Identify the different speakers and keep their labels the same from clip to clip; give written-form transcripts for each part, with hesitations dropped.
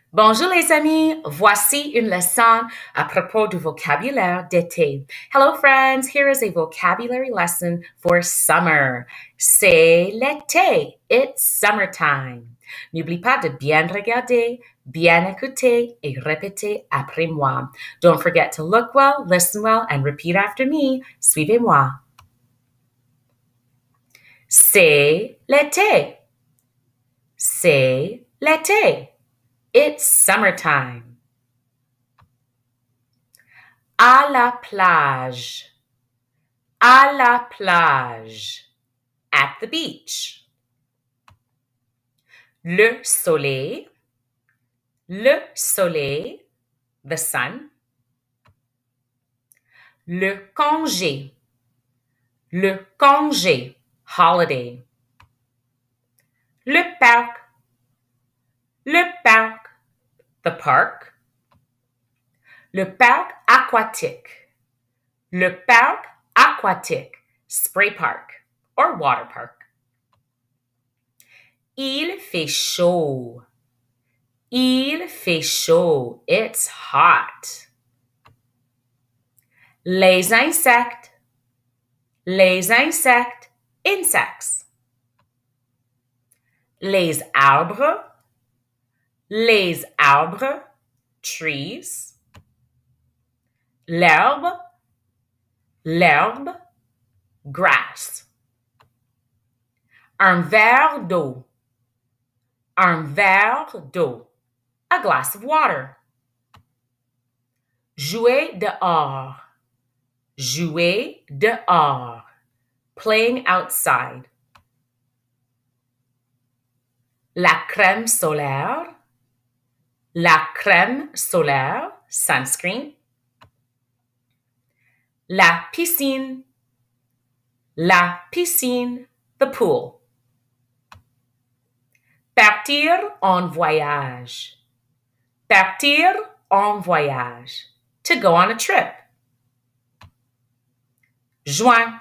Speaker 1: Bonjour les amis, voici une leçon à propos du vocabulaire d'été. Hello friends, here is a vocabulary lesson for summer. C'est l'été, it's summertime. N'oublie pas de bien regarder, bien écouter et répéter après moi. Don't forget to look well, listen well, and repeat after me. Suivez-moi. C'est l'été. C'est l'été. It's summertime. À la plage. À la plage. At the beach. Le soleil. Le soleil. The sun. Le congé. Le congé. Holiday. Le parc. Le parc. The park. Le parc aquatique. Le parc aquatique. Spray park or water park. Il fait chaud. Il fait chaud. It's hot. Les insectes. Les insectes. Insects. Les arbres. Les arbres. Trees. L'herbe. L'herbe. Grass. Un verre d'eau. Un verre d'eau. A glass of water. Jouer dehors. Jouer dehors. Playing outside. La crème solaire. La crème solaire. Sunscreen. La piscine. La piscine. The pool. Partir en voyage. Partir en voyage. To go on a trip. Juin.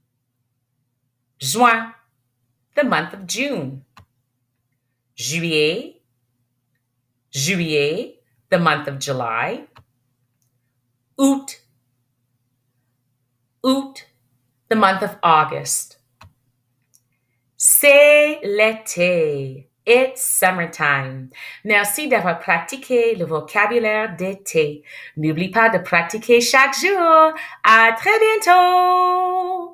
Speaker 1: Juin. The month of June. Juillet. Juillet. The month of July. Août. Août. The month of August. C'est l'été. It's summertime. Merci d'avoir pratiqué le vocabulaire d'été. N'oublie pas de pratiquer chaque jour. À très bientôt!